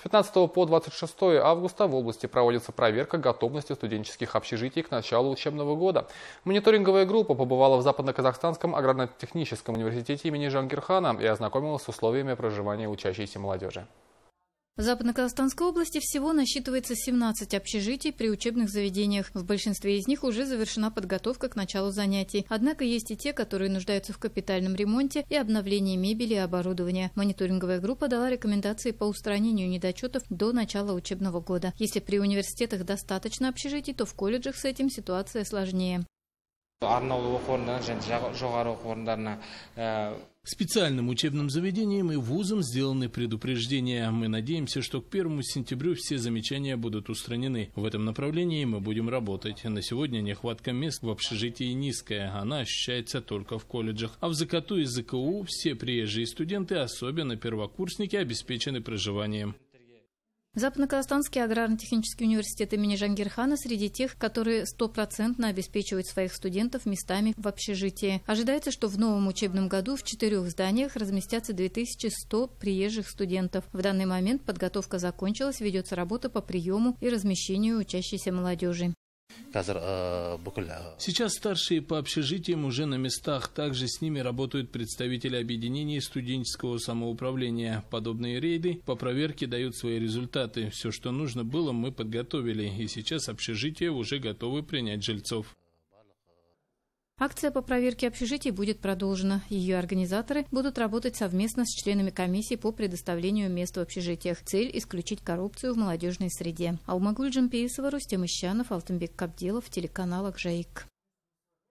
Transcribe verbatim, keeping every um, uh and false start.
пятнадцатого по двадцать шестое августа в области проводится проверка готовности студенческих общежитий к началу учебного года. Мониторинговая группа побывала в Западно-Казахстанском аграрно-техническом университете имени Жангирхана и ознакомилась с условиями проживания учащейся молодежи. В Западно-Казахстанской области всего насчитывается семнадцать общежитий при учебных заведениях. В большинстве из них уже завершена подготовка к началу занятий. Однако есть и те, которые нуждаются в капитальном ремонте и обновлении мебели и оборудования. Мониторинговая группа дала рекомендации по устранению недочетов до начала учебного года. Если при университетах достаточно общежитий, то в колледжах с этим ситуация сложнее. Специальным учебным заведениям и вузам сделаны предупреждения. Мы надеемся, что к первому сентября все замечания будут устранены. В этом направлении мы будем работать. На сегодня нехватка мест в общежитии низкая. Она ощущается только в колледжах. А в ЗКТУ и ЗКУ все приезжие студенты, особенно первокурсники, обеспечены проживанием. Западно-Казахстанский аграрно-технический университет имени Жангирхана среди тех, которые стопроцентно обеспечивают своих студентов местами в общежитии. Ожидается, что в новом учебном году в четырех зданиях разместятся две тысячи сто приезжих студентов. В данный момент подготовка закончилась, ведется работа по приему и размещению учащейся молодежи. Сейчас старшие по общежитиям уже на местах. Также с ними работают представители объединений студенческого самоуправления. Подобные рейды по проверке дают свои результаты. Все, что нужно было, мы подготовили. И сейчас общежития уже готовы принять жильцов. Акция по проверке общежитий будет продолжена. Ее организаторы будут работать совместно с членами комиссии по предоставлению мест в общежитиях. Цель – исключить коррупцию в молодежной среде. Алмагуль Джампеевсова, Рустем Ищанов, Алтынбек Кабделов, телеканал Акжаик.